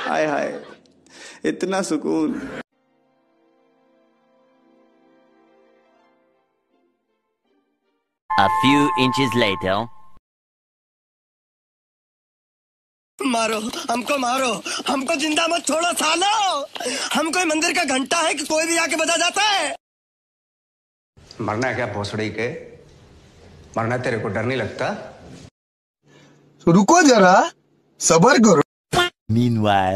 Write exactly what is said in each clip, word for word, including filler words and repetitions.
हाय हाय, इतना सुकून। A few inches later. मारो हमको, मारो हमको, जिंदा मत छोड़ो सालो। हम कोई मंदिर का घंटा है कि कोई भी आके बजा जाता है। मरना है क्या भोसड़ी के? मरना तेरे को डर नहीं लगता? तो रुको जरा, सबर करो। Meanwhile.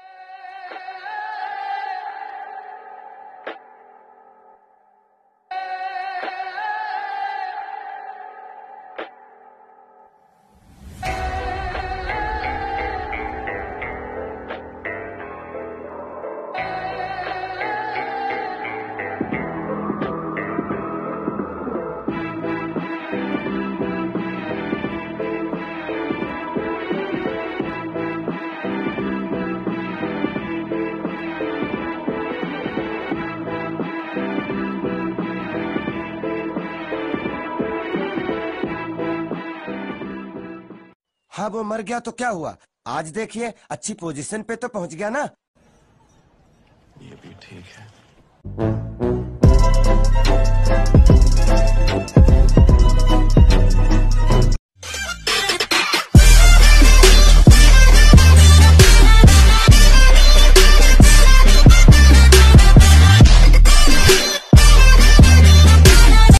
हाँ वो मर गया तो क्या हुआ? आज देखिए अच्छी पोजीशन पे तो पहुंच गया ना। ये भी ठीक है।